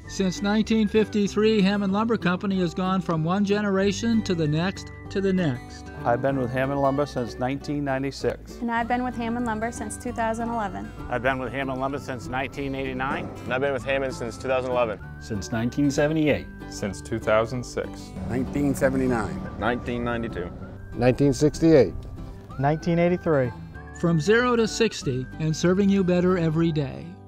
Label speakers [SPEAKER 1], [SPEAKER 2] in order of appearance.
[SPEAKER 1] Since 1953, Hammond Lumber Company has gone from one generation to the next to the next.
[SPEAKER 2] I've been with Hammond Lumber since 1996.
[SPEAKER 3] And I've been with Hammond Lumber since 2011.
[SPEAKER 4] I've been with Hammond Lumber since 1989.
[SPEAKER 5] And I've been with Hammond since 2011.
[SPEAKER 6] Since 1978.
[SPEAKER 7] Since 2006.
[SPEAKER 8] 1979.
[SPEAKER 5] 1992.
[SPEAKER 8] 1968.
[SPEAKER 9] 1983.
[SPEAKER 1] From 0 to 60 and serving you better every day.